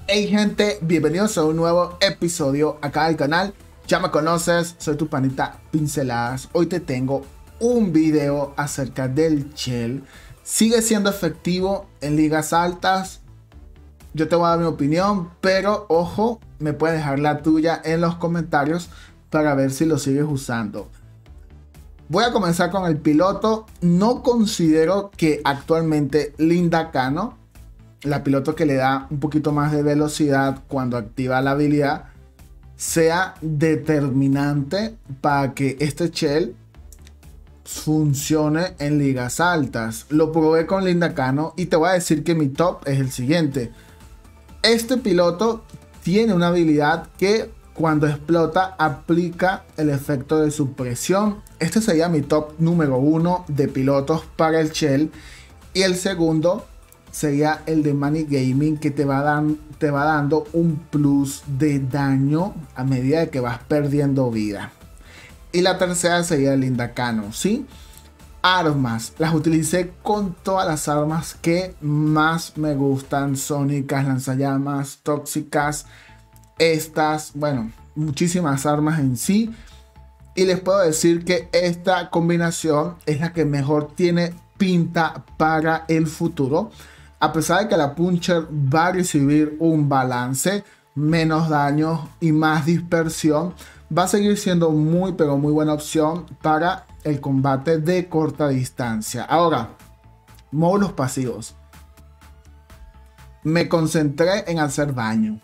Hey gente, bienvenidos a un nuevo episodio acá al canal. Ya me conoces, soy tu panita Pinceladas. Hoy te tengo un video acerca del Shell. ¿Sigue siendo efectivo en ligas altas? Yo te voy a dar mi opinión, pero ojo, me puedes dejar la tuya en los comentarios para ver si lo sigues usando. Voy a comenzar con el piloto. No considero que actualmente Linda Cano, la piloto que le da un poquito más de velocidad cuando activa la habilidad, sea determinante para que este Shell funcione en ligas altas. Lo probé con Linda Cano y te voy a decir que mi top es el siguiente. Este piloto tiene una habilidad que cuando explota aplica el efecto de supresión. Este sería mi top número 1 de pilotos para el Shell. Y el segundo sería el de Money Gaming, que te va dando un plus de daño a medida de que vas perdiendo vida. Y la tercera sería el Linda Cano, ¿sí? Armas, las utilicé con todas las armas que más me gustan: sónicas, lanzallamas, tóxicas, estas, bueno, muchísimas armas en sí. Y les puedo decir que esta combinación es la que mejor tiene pinta para el futuro. A pesar de que la Puncher va a recibir un balance, menos daño y más dispersión, va a seguir siendo muy pero muy buena opción para el combate de corta distancia. Ahora, módulos pasivos. Me concentré en hacer daño.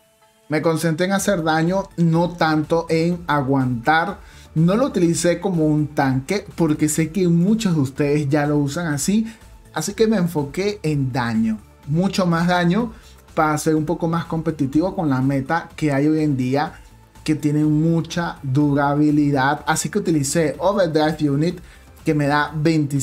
No tanto en aguantar. No lo utilicé como un tanque porque sé que muchos de ustedes ya lo usan así. Así que me enfoqué en daño. Mucho más daño para ser un poco más competitivo con la meta que hay hoy en día, que tiene mucha durabilidad. Así que utilicé Overdrive Unit, que me da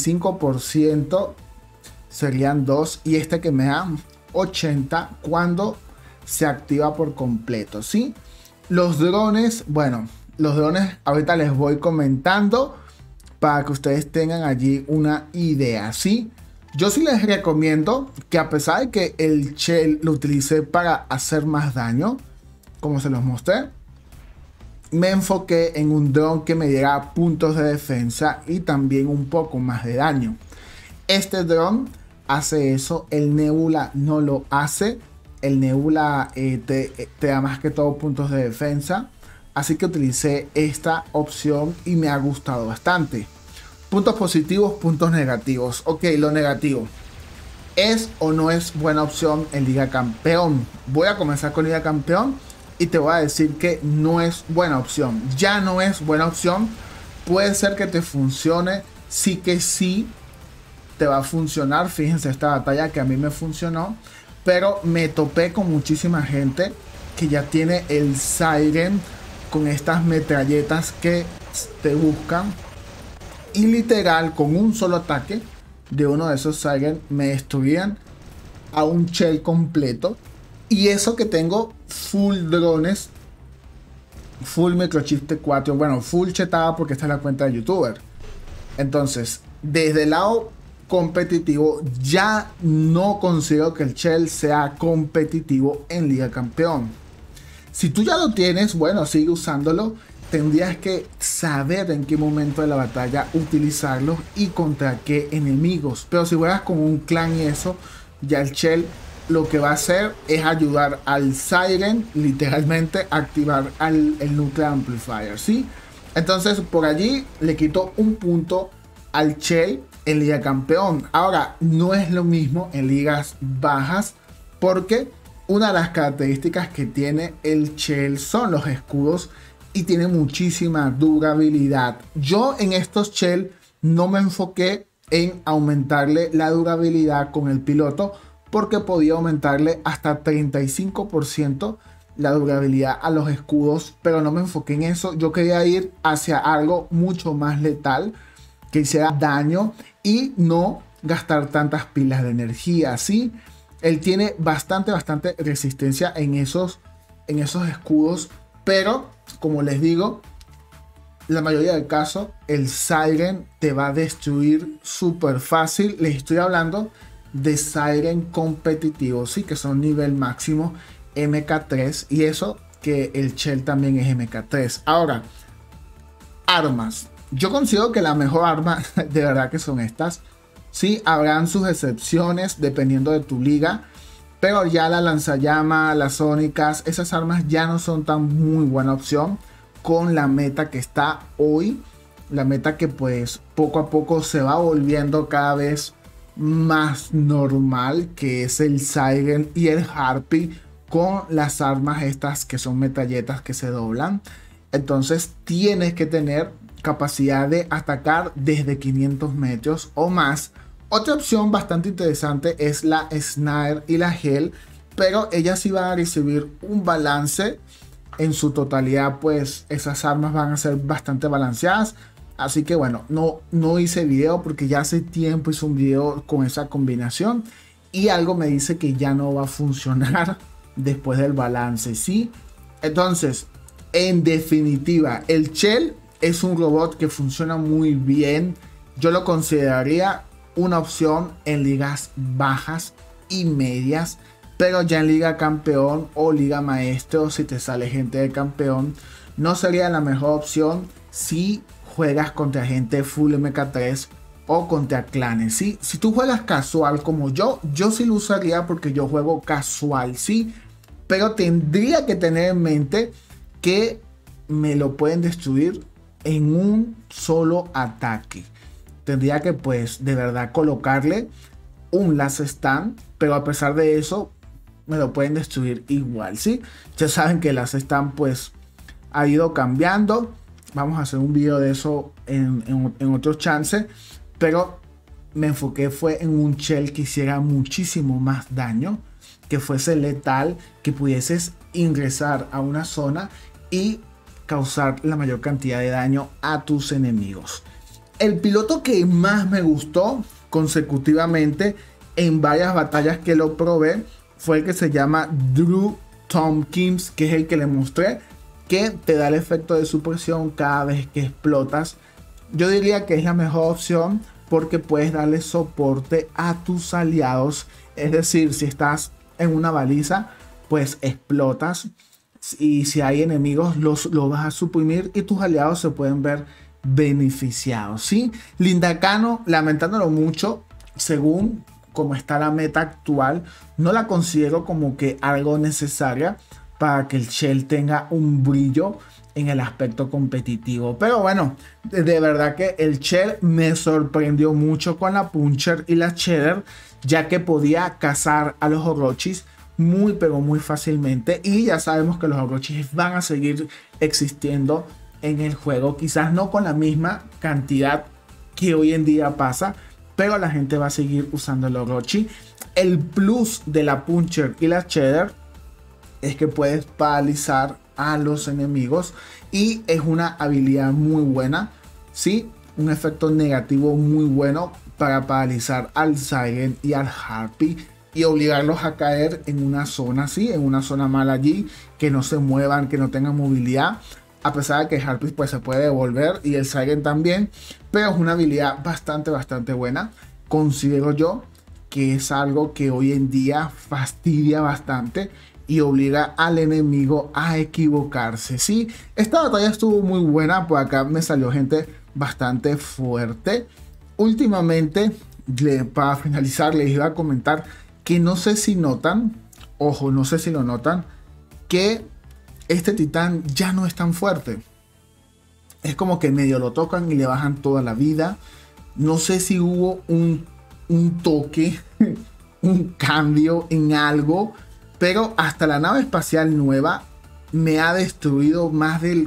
25%, serían 2, y este que me da 80 cuando se activa por completo, ¿sí? Los drones, bueno, los drones ahorita les voy comentando para que ustedes tengan allí una idea, ¿sí? Yo sí les recomiendo que, a pesar de que el Shell lo utilicé para hacer más daño, como se los mostré, me enfoqué en un drone que me diera puntos de defensa y también un poco más de daño. Este drone hace eso, el Nebula no lo hace. El Nebula te da más que todo puntos de defensa. Así que utilicé esta opción y me ha gustado bastante. Puntos positivos, puntos negativos. Ok, lo negativo. ¿Es o no es buena opción en Liga Campeón? Voy a comenzar con Liga Campeón y te voy a decir que no es buena opción. Ya no es buena opción. Puede ser que te funcione. Sí que sí te va a funcionar. Fíjense esta batalla que a mí me funcionó. Pero me topé con muchísima gente que ya tiene el Siren con estas metralletas que te buscan. Y literal, con un solo ataque de uno de esos Siren me destruían a un Shell completo. Y eso que tengo full drones, full microchip T4, bueno, full chetada porque esta es la cuenta de youtuber. Entonces, desde el lado competitivo, ya no considero que el Shell sea competitivo en Liga Campeón. Si tú ya lo tienes, bueno, sigue usándolo. Tendrías que saber en qué momento de la batalla utilizarlo y contra qué enemigos. Pero si juegas con un clan y eso, ya el Shell lo que va a hacer es ayudar al Siren, literalmente, a activar el Nuclear Amplifier, ¿sí? Entonces, por allí le quito un punto al Shell en Liga Campeón. Ahora, no es lo mismo en ligas bajas, porque una de las características que tiene el Shell son los escudos y tiene muchísima durabilidad. Yo en estos Shell no me enfoqué en aumentarle la durabilidad con el piloto, porque podía aumentarle hasta 35% la durabilidad a los escudos, pero no me enfoqué en eso. Yo quería ir hacia algo mucho más letal, que hiciera daño y no gastar tantas pilas de energía, ¿sí? Él tiene bastante resistencia en esos escudos, pero como les digo, la mayoría del caso el Siren te va a destruir súper fácil. Les estoy hablando de Siren competitivos, sí, que son nivel máximo MK3 y eso que el Shell también es MK3. Ahora, armas. Yo considero que la mejor arma de verdad que son estas. Sí, habrán sus excepciones dependiendo de tu liga, pero ya la lanzallamas, las sónicas, esas armas ya no son tan muy buena opción con la meta que está hoy. La meta que pues poco a poco se va volviendo cada vez más normal, que es el Siren y el Harpy con las armas estas que son metralletas que se doblan. Entonces tienes que tener capacidad de atacar desde 500 metros o más. Otra opción bastante interesante es la Snare y la Hell, pero ellas sí van a recibir un balance en su totalidad, pues esas armas van a ser bastante balanceadas. Así que bueno, no hice video porque ya hace tiempo hice un video con esa combinación y algo me dice que ya no va a funcionar después del balance, ¿sí? Entonces, en definitiva, el Shell es un robot que funciona muy bien. Yo lo consideraría una opción en ligas bajas y medias, pero ya en liga campeón o liga maestro, si te sale gente de campeón, no sería la mejor opción si juegas contra gente full MK3 o contra clanes, ¿sí? Si tú juegas casual como yo sí lo usaría porque yo juego casual, ¿sí? Pero tendría que tener en mente que me lo pueden destruir en un solo ataque. Tendría que pues de verdad colocarle un last stand, pero a pesar de eso me lo pueden destruir igual, ¿sí? Ya saben que el last stand pues ha ido cambiando. Vamos a hacer un video de eso en otro chance, pero me enfoqué fue en un Shell que hiciera muchísimo más daño, que fuese letal, que pudieses ingresar a una zona y causar la mayor cantidad de daño a tus enemigos. El piloto que más me gustó consecutivamente en varias batallas que lo probé fue el que se llama Drew Tompkins, que es el que le mostré, que te da el efecto de supresión cada vez que explotas. Yo diría que es la mejor opción porque puedes darle soporte a tus aliados. Es decir, si estás en una baliza, pues explotas. Y si hay enemigos, los vas a suprimir y tus aliados se pueden ver beneficiados, ¿sí? Lindacano, lamentándolo mucho, según como está la meta actual, no la considero como que algo necesaria para que el Shell tenga un brillo en el aspecto competitivo. Pero bueno, de verdad que el Shell me sorprendió mucho con la Puncher y la Cheddar, ya que podía cazar a los Orochis muy pero muy fácilmente, y ya sabemos que los Orochis van a seguir existiendo en el juego, quizás no con la misma cantidad que hoy en día pasa, pero la gente va a seguir usando el Orochi. El plus de la Puncher y la Cheddar es que puedes paralizar a los enemigos y es una habilidad muy buena, ¿sí? Un efecto negativo muy bueno para paralizar al Siren y al Harpy y obligarlos a caer en una zona así, en una zona mala allí, que no se muevan, que no tengan movilidad, a pesar de que el Harpy pues se puede devolver y el Siren también, pero es una habilidad bastante buena. Considero yo que es algo que hoy en día fastidia bastante y obliga al enemigo a equivocarse, ¿sí? Esta batalla estuvo muy buena, por acá me salió gente bastante fuerte. Últimamente, para finalizar, les iba a comentar que no sé si notan, ojo, no sé si lo notan, que este titán ya no es tan fuerte. Es como que medio lo tocan y le bajan toda la vida. No sé si hubo un toque, un cambio en algo, pero hasta la nave espacial nueva me ha destruido más del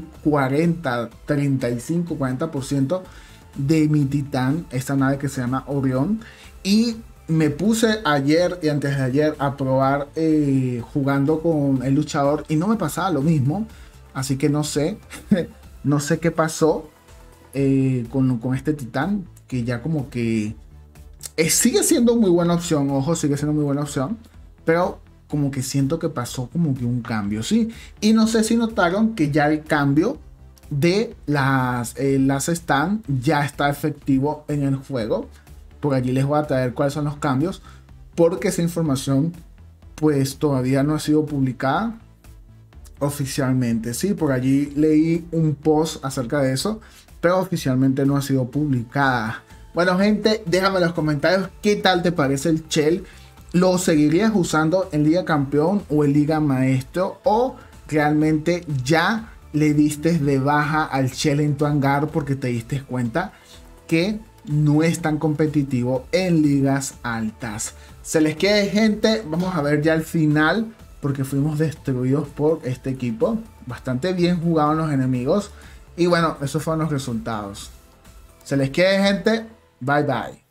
40% de mi titán, esta nave que se llama Orión. Y me puse ayer y antes de ayer a probar jugando con el luchador y no me pasaba lo mismo. Así que no sé, no sé qué pasó con este titán, que ya como que sigue siendo muy buena opción, ojo, sigue siendo muy buena opción, pero como que siento que pasó como que un cambio, ¿sí? Y no sé si notaron que ya el cambio de las stand ya está efectivo en el juego. Por allí les voy a traer cuáles son los cambios, porque esa información pues todavía no ha sido publicada oficialmente. Sí, por allí leí un post acerca de eso, pero oficialmente no ha sido publicada. Bueno, gente, déjame en los comentarios qué tal te parece el Shell. ¿Lo seguirías usando en Liga Campeón o en Liga Maestro? ¿O realmente ya le diste de baja al Shell en tu hangar porque te diste cuenta que no es tan competitivo en ligas altas? Se les quede, gente. Vamos a ver ya el final, porque fuimos destruidos por este equipo. Bastante bien jugaban los enemigos. Y bueno, esos fueron los resultados. Se les quede, gente. Bye bye.